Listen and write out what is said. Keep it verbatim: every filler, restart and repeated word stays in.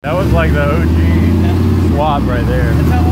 That was like the O G swap right there. That's how